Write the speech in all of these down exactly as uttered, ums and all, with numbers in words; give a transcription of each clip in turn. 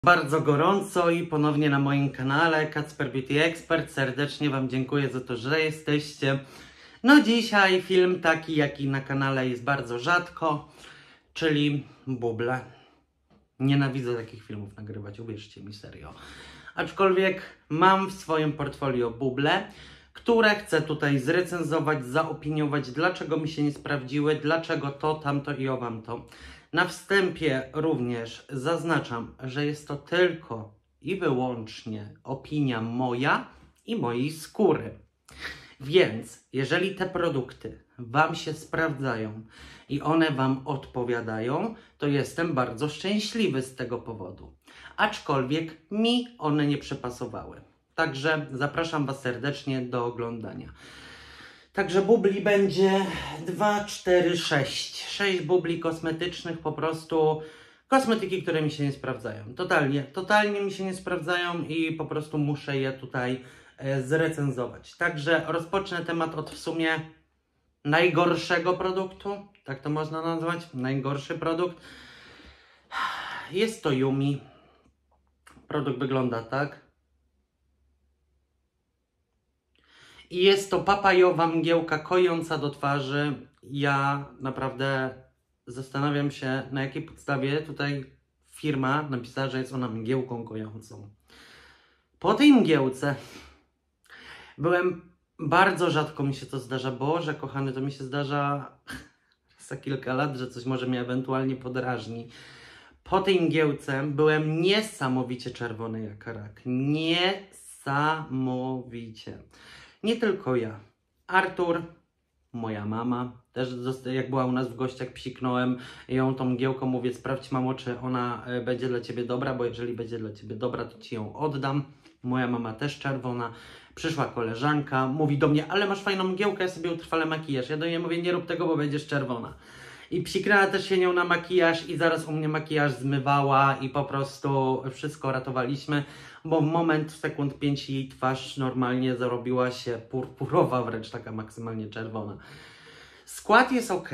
Bardzo gorąco i ponownie na moim kanale Kacper Beauty Expert. Serdecznie Wam dziękuję za to, że jesteście. No dzisiaj film taki, jaki na kanale jest bardzo rzadko, czyli buble. Nienawidzę takich filmów nagrywać, uwierzcie mi, serio. Aczkolwiek mam w swoim portfolio buble, które chcę tutaj zrecenzować, zaopiniować, dlaczego mi się nie sprawdziły, dlaczego to, tamto i owam to. Na wstępie również zaznaczam, że jest to tylko i wyłącznie opinia moja i mojej skóry. Więc jeżeli te produkty Wam się sprawdzają i one Wam odpowiadają, to jestem bardzo szczęśliwy z tego powodu. Aczkolwiek mi one nie przepasowały. Także zapraszam Was serdecznie do oglądania. Także bubli będzie dwa, cztery, sześć. sześć bubli kosmetycznych, po prostu kosmetyki, które mi się nie sprawdzają. Totalnie, totalnie mi się nie sprawdzają i po prostu muszę je tutaj e, zrecenzować. Także rozpocznę temat od w sumie najgorszego produktu, tak to można nazwać, najgorszy produkt. Jest to Yumi. Produkt wygląda tak. I jest to papajowa mgiełka kojąca do twarzy. Ja naprawdę zastanawiam się, na jakiej podstawie tutaj firma napisała, że jest ona mgiełką kojącą. Po tej mgiełce byłem, bardzo rzadko mi się to zdarza, Boże kochany, to mi się zdarza za kilka lat, że coś może mnie ewentualnie podrażni. Po tej mgiełce byłem niesamowicie czerwony jak rak. Niesamowicie. Nie tylko ja. Artur, moja mama, też jak była u nas w gościach, psiknąłem ją tą mgiełką, mówię, sprawdź mamo, czy ona będzie dla Ciebie dobra, bo jeżeli będzie dla Ciebie dobra, to Ci ją oddam. Moja mama też czerwona. Przyszła koleżanka, mówi do mnie, ale masz fajną mgiełkę, ja sobie utrwalę makijaż. Ja do niej mówię, nie rób tego, bo będziesz czerwona. I psiknęła też się nią na makijaż i zaraz u mnie makijaż zmywała i po prostu wszystko ratowaliśmy, bo w moment, w sekund pięć jej twarz normalnie zarobiła się purpurowa, wręcz taka maksymalnie czerwona. Skład jest ok,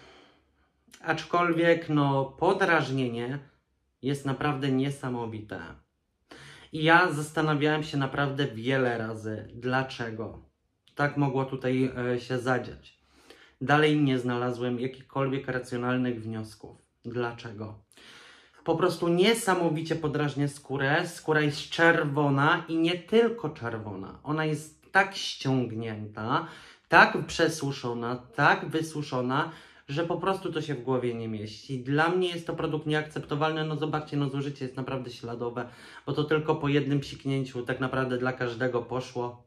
aczkolwiek no podrażnienie jest naprawdę niesamowite. I ja zastanawiałem się naprawdę wiele razy, dlaczego tak mogło tutaj e, się zadziać. Dalej nie znalazłem jakichkolwiek racjonalnych wniosków. Dlaczego? Po prostu niesamowicie podrażnia skórę. Skóra jest czerwona i nie tylko czerwona. Ona jest tak ściągnięta, tak przesuszona, tak wysuszona, że po prostu to się w głowie nie mieści. Dla mnie jest to produkt nieakceptowalny. No zobaczcie, no zużycie jest naprawdę śladowe, bo to tylko po jednym psiknięciu tak naprawdę dla każdego poszło.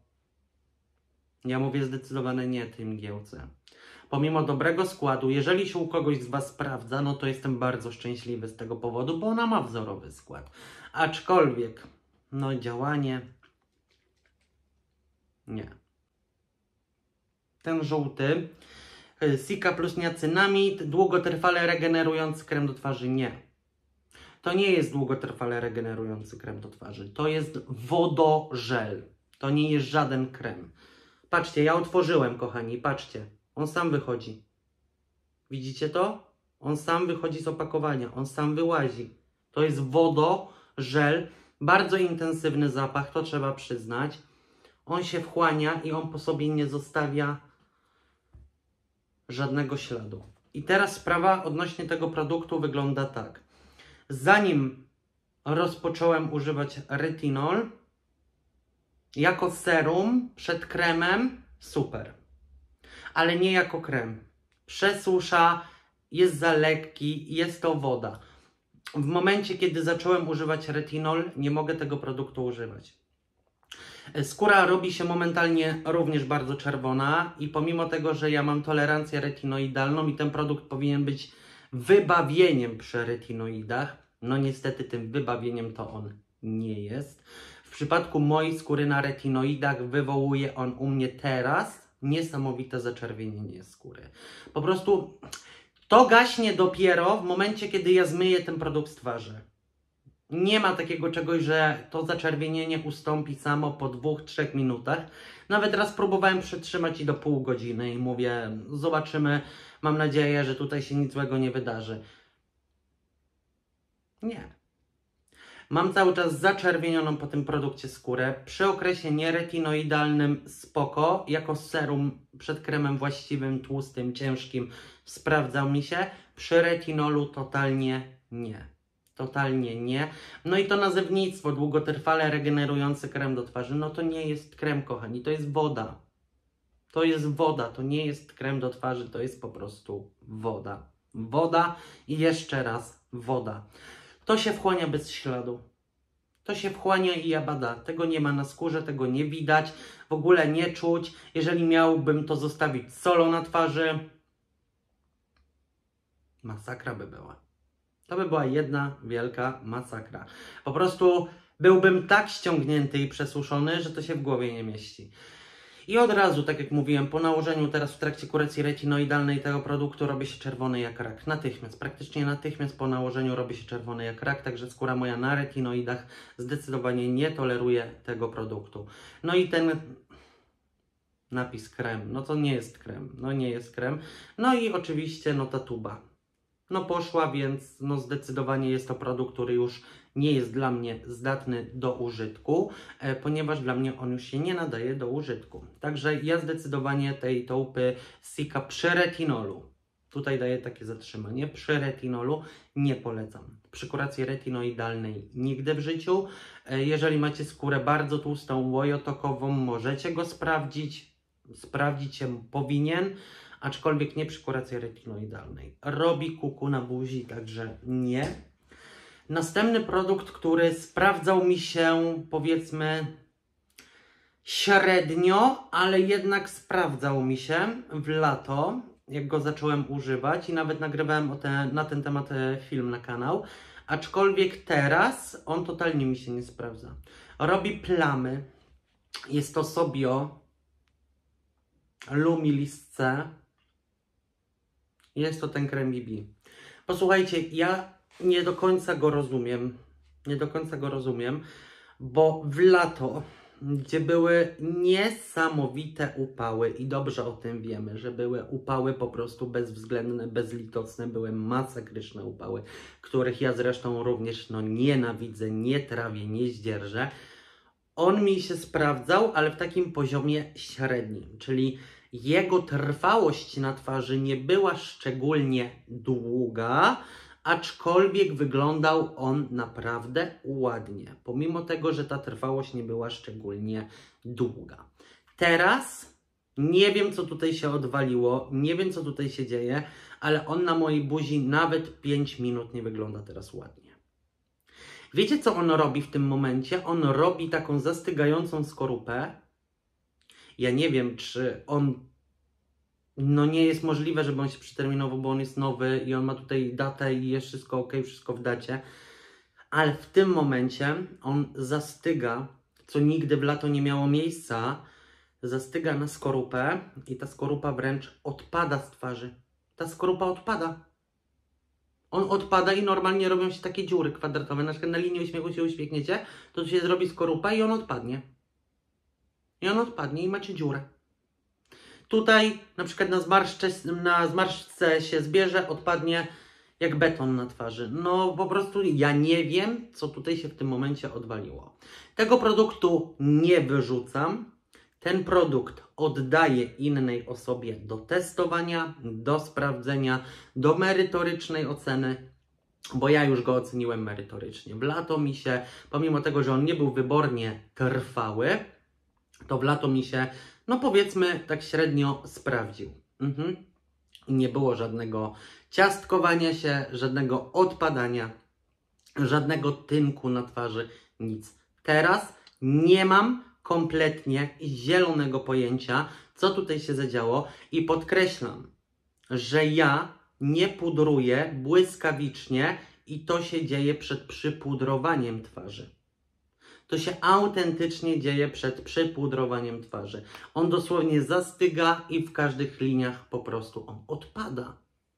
Ja mówię zdecydowane nie tej mgiełce. Pomimo dobrego składu, jeżeli się u kogoś z Was sprawdza, no to jestem bardzo szczęśliwy z tego powodu, bo ona ma wzorowy skład. Aczkolwiek, no działanie, nie. Ten żółty, Sika plus niacinamid, długotrwale regenerujący krem do twarzy, nie. To nie jest długotrwale regenerujący krem do twarzy, to jest wodożel. To nie jest żaden krem. Patrzcie, ja otworzyłem, kochani, patrzcie. On sam wychodzi. Widzicie to? On sam wychodzi z opakowania. On sam wyłazi. To jest wodożel. Bardzo intensywny zapach, to trzeba przyznać. On się wchłania i on po sobie nie zostawia żadnego śladu. I teraz sprawa odnośnie tego produktu wygląda tak. Zanim rozpocząłem używać retinol, jako serum przed kremem, super. Ale nie jako krem. Przesusza, jest za lekki, jest to woda. W momencie, kiedy zacząłem używać retinol, nie mogę tego produktu używać. Skóra robi się momentalnie również bardzo czerwona i pomimo tego, że ja mam tolerancję retinoidalną i ten produkt powinien być wybawieniem przy retinoidach, no niestety tym wybawieniem to on nie jest. W przypadku mojej skóry na retinoidach wywołuje on u mnie teraz niesamowite zaczerwienienie skóry. Po prostu to gaśnie dopiero w momencie, kiedy ja zmyję ten produkt z twarzy. Nie ma takiego czegoś, że to zaczerwienienie ustąpi samo po dwóch, trzech minutach. Nawet raz próbowałem przytrzymać i do pół godziny i mówię, zobaczymy, mam nadzieję, że tutaj się nic złego nie wydarzy. Nie. Mam cały czas zaczerwienioną po tym produkcie skórę. Przy okresie nieretinoidalnym spoko. Jako serum przed kremem właściwym, tłustym, ciężkim sprawdzał mi się. Przy retinolu totalnie nie. Totalnie nie. No i to nazewnictwo, długotrwale regenerujący krem do twarzy, no to nie jest krem, kochani, to jest woda. To jest woda, to nie jest krem do twarzy, to jest po prostu woda. Woda i jeszcze raz woda. To się wchłania bez śladu. To się wchłania i jabada. Tego nie ma na skórze, tego nie widać, w ogóle nie czuć. Jeżeli miałbym to zostawić solą na twarzy, masakra by była. To by była jedna wielka masakra. Po prostu byłbym tak ściągnięty i przesuszony, że to się w głowie nie mieści. I od razu, tak jak mówiłem, po nałożeniu teraz w trakcie kurekcji retinoidalnej tego produktu robi się czerwony jak rak. Natychmiast, praktycznie natychmiast po nałożeniu robi się czerwony jak rak, także skóra moja na retinoidach zdecydowanie nie toleruje tego produktu. No i ten napis krem, no to nie jest krem, no nie jest krem. No i oczywiście no ta tuba. No poszła, więc no zdecydowanie jest to produkt, który już nie jest dla mnie zdatny do użytku, e, ponieważ dla mnie on już się nie nadaje do użytku. Także ja zdecydowanie tej taupy Sika przy retinolu, tutaj daję takie zatrzymanie, przy retinolu nie polecam. Przy kuracji retinoidalnej nigdy w życiu. E, jeżeli macie skórę bardzo tłustą, łojotokową, możecie go sprawdzić. Sprawdzić się powinien. Aczkolwiek nie przy kuracji retinoidalnej. Robi kuku na buzi, także nie. Następny produkt, który sprawdzał mi się, powiedzmy, średnio, ale jednak sprawdzał mi się w lato, jak go zacząłem używać i nawet nagrywałem o te, na ten temat film na kanał. Aczkolwiek teraz on totalnie mi się nie sprawdza. Robi plamy. Jest to Sobio Lumilis C. Jest to ten krem B B. Posłuchajcie, ja nie do końca go rozumiem. Nie do końca go rozumiem, bo w lato, gdzie były niesamowite upały i dobrze o tym wiemy, że były upały po prostu bezwzględne, bezlitosne, były masakryczne upały, których ja zresztą również no, nienawidzę, nie trawię, nie zdzierżę. On mi się sprawdzał, ale w takim poziomie średnim, czyli jego trwałość na twarzy nie była szczególnie długa, aczkolwiek wyglądał on naprawdę ładnie, pomimo tego, że ta trwałość nie była szczególnie długa. Teraz nie wiem, co tutaj się odwaliło, nie wiem, co tutaj się dzieje, ale on na mojej buzi nawet pięć minut nie wygląda teraz ładnie. Wiecie, co on robi w tym momencie? On robi taką zastygającą skorupę. Ja nie wiem, czy on... No nie jest możliwe, żeby on się przeterminował, bo on jest nowy i on ma tutaj datę i jest wszystko ok, wszystko w dacie. Ale w tym momencie on zastyga, co nigdy w lato nie miało miejsca. Zastyga na skorupę i ta skorupa wręcz odpada z twarzy. Ta skorupa odpada. On odpada i normalnie robią się takie dziury kwadratowe. Na przykład na linii uśmiechu się uśmiechniecie, to tu się zrobi skorupa i on odpadnie. I on odpadnie i macie dziurę. Tutaj na przykład na zmarszczce, na zmarszczce się zbierze, odpadnie jak beton na twarzy. No po prostu ja nie wiem, co tutaj się w tym momencie odwaliło. Tego produktu nie wyrzucam. Ten produkt oddaję innej osobie do testowania, do sprawdzenia, do merytorycznej oceny, bo ja już go oceniłem merytorycznie. W lato mi się, pomimo tego, że on nie był wybornie trwały, to w lato mi się, no powiedzmy, tak średnio sprawdził. Mhm. I nie było żadnego ciastkowania się, żadnego odpadania, żadnego tynku na twarzy, nic. Teraz nie mam kompletnie zielonego pojęcia, co tutaj się zadziało i podkreślam, że ja nie pudruję błyskawicznie i to się dzieje przed przypudrowaniem twarzy. To się autentycznie dzieje przed przypudrowaniem twarzy. On dosłownie zastyga i w każdych liniach po prostu on odpada.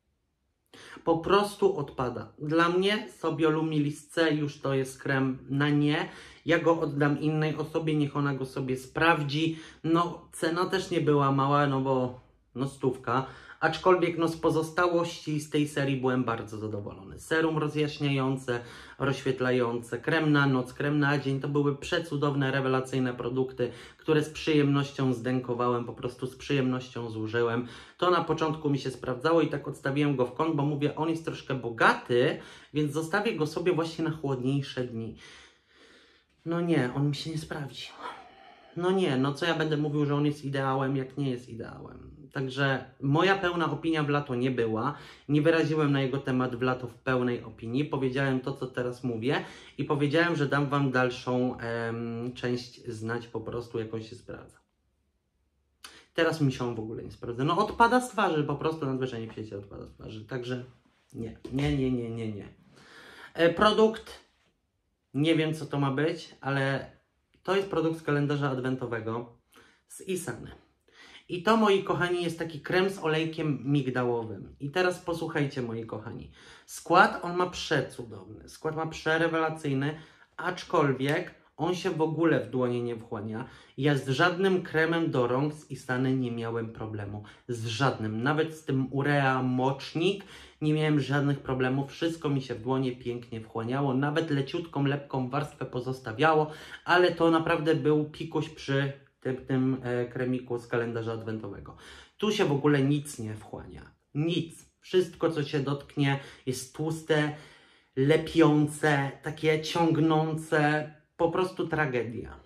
Po prostu odpada. Dla mnie Sobio Lumilis C już to jest krem na nie. Ja go oddam innej osobie, niech ona go sobie sprawdzi. No cena też nie była mała, no bo no stówka. Aczkolwiek no z pozostałości z tej serii byłem bardzo zadowolony. Serum rozjaśniające, rozświetlające, krem na noc, krem na dzień, to były przecudowne, rewelacyjne produkty, które z przyjemnością zdękowałem, po prostu z przyjemnością zużyłem. To na początku mi się sprawdzało i tak odstawiłem go w kąt, bo mówię, on jest troszkę bogaty, więc zostawię go sobie właśnie na chłodniejsze dni. No nie, on mi się nie sprawdził. No nie, no co ja będę mówił, że on jest ideałem, jak nie jest ideałem. Także moja pełna opinia w lato nie była. Nie wyraziłem na jego temat w lato w pełnej opinii. Powiedziałem to, co teraz mówię i powiedziałem, że dam Wam dalszą em, część znać po prostu, jak on się sprawdza. Teraz mi się on w ogóle nie sprawdza. No odpada z twarzy, po prostu nadwyżenie w sieci odpada z twarzy. Także nie, nie, nie, nie, nie, nie. E, produkt, nie wiem co to ma być, ale to jest produkt z kalendarza adwentowego z Isany. I to, moi kochani, jest taki krem z olejkiem migdałowym. I teraz posłuchajcie, moi kochani. Skład on ma przecudowny, skład ma przerewelacyjny, aczkolwiek on się w ogóle w dłonie nie wchłania. Ja z żadnym kremem do rąk z Isany nie miałem problemu. Z żadnym. Nawet z tym Urea Mocznik nie miałem żadnych problemów. Wszystko mi się w dłonie pięknie wchłaniało. Nawet leciutką, lepką warstwę pozostawiało, ale to naprawdę był pikuś przy tym, tym e, kremiku z kalendarza adwentowego. Tu się w ogóle nic nie wchłania. Nic. Wszystko, co się dotknie, jest tłuste, lepiące, takie ciągnące. Po prostu tragedia.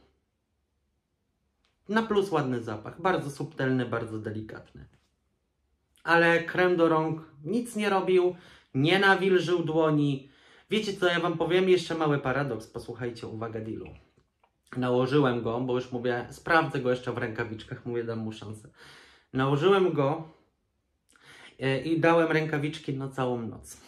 Na plus ładny zapach. Bardzo subtelny, bardzo delikatny. Ale krem do rąk nic nie robił, nie nawilżył dłoni. Wiecie co, ja Wam powiem? Jeszcze mały paradoks. Posłuchajcie, uwaga dealu. Nałożyłem go, bo już mówię, sprawdzę go jeszcze w rękawiczkach, mówię, dam mu szansę. Nałożyłem go i dałem rękawiczki na całą noc.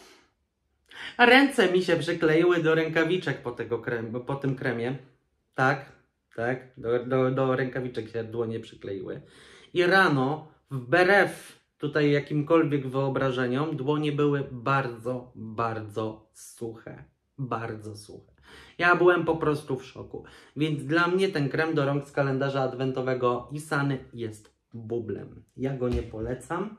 Ręce mi się przykleiły do rękawiczek po, tego krem, po tym kremie. Tak, tak, do, do, do rękawiczek się dłonie przykleiły. I rano, wbrew tutaj jakimkolwiek wyobrażeniom, dłonie były bardzo, bardzo suche. Bardzo suche. Ja byłem po prostu w szoku. Więc dla mnie ten krem do rąk z kalendarza adwentowego Isany jest bublem. Ja go nie polecam.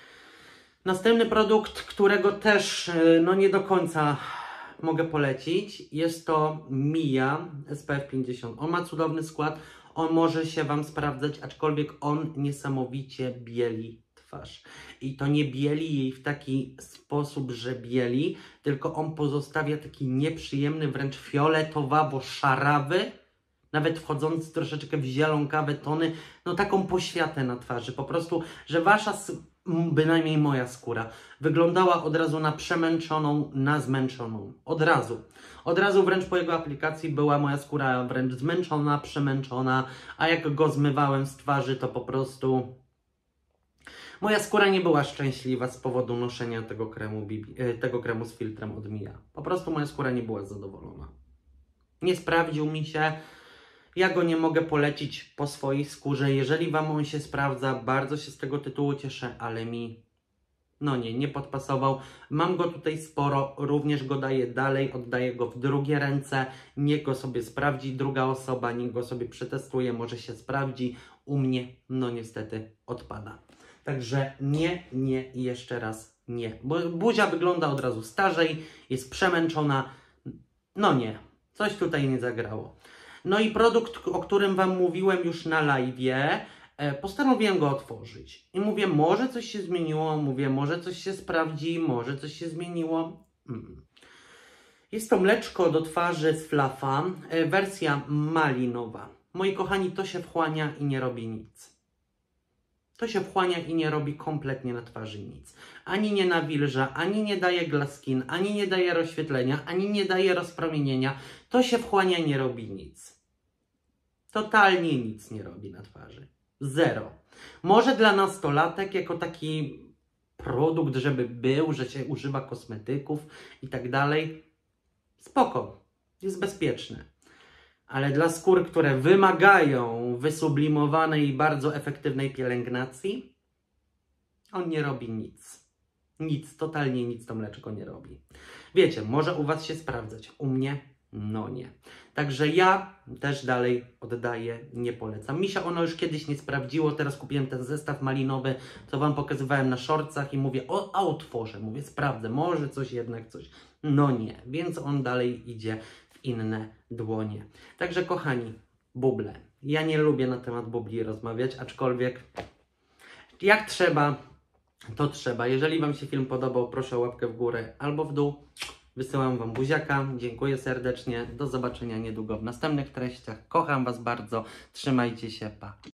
Następny produkt, którego też no nie do końca mogę polecić, jest to Mia S P F pięćdziesiąt. On ma cudowny skład, on może się Wam sprawdzać, aczkolwiek on niesamowicie bieli twarz. I to nie bieli jej w taki sposób, że bieli, tylko on pozostawia taki nieprzyjemny, wręcz fioletowawo-szarawy, nawet wchodzący troszeczkę w zielonkawe tony, no taką poświatę na twarzy. Po prostu, że Wasza, bynajmniej moja skóra, wyglądała od razu na przemęczoną, na zmęczoną. Od razu. Od razu wręcz po jego aplikacji była moja skóra wręcz zmęczona, przemęczona, a jak go zmywałem z twarzy, to po prostu moja skóra nie była szczęśliwa z powodu noszenia tego kremu, tego kremu z filtrem od Mia. Po prostu moja skóra nie była zadowolona. Nie sprawdził mi się. Ja go nie mogę polecić po swojej skórze. Jeżeli Wam on się sprawdza, bardzo się z tego tytułu cieszę, ale mi, no nie, nie podpasował. Mam go tutaj sporo, również go daję dalej, oddaję go w drugie ręce. Niech go sobie sprawdzi druga osoba, niech go sobie przetestuje, może się sprawdzi. U mnie, no niestety, odpada. Także nie, nie i jeszcze raz nie. Bo buzia wygląda od razu starzej, jest przemęczona. No nie, coś tutaj nie zagrało. No i produkt, o którym Wam mówiłem już na live'ie, postanowiłem go otworzyć. I mówię, może coś się zmieniło, mówię, może coś się sprawdzi, może coś się zmieniło. Mm. Jest to mleczko do twarzy z Flafa, wersja malinowa. Moi kochani, to się wchłania i nie robi nic. To się wchłania i nie robi kompletnie na twarzy nic. Ani nie nawilża, ani nie daje glass skin, ani nie daje rozświetlenia, ani nie daje rozpromienienia. To się wchłania i nie robi nic. Totalnie nic nie robi na twarzy. Zero. Może dla nastolatek jako taki produkt, żeby był, że się używa kosmetyków i tak dalej. Spoko. Jest bezpieczny. Ale dla skór, które wymagają wysublimowanej i bardzo efektywnej pielęgnacji, on nie robi nic. Nic, totalnie nic to mleczko nie robi. Wiecie, może u Was się sprawdzać, u mnie No nie. Także ja też dalej oddaję, nie polecam. Mi się ono już kiedyś nie sprawdziło, teraz kupiłem ten zestaw malinowy, co Wam pokazywałem na shortsach i mówię, o, a otworzę, mówię, sprawdzę, może coś jednak coś. No nie, więc on dalej idzie w inne dłonie. Także kochani, buble. Ja nie lubię na temat bubli rozmawiać, aczkolwiek jak trzeba, to trzeba. Jeżeli Wam się film podobał, proszę o łapkę w górę albo w dół. Wysyłam Wam buziaka, dziękuję serdecznie, do zobaczenia niedługo w następnych treściach. Kocham Was bardzo, trzymajcie się, pa.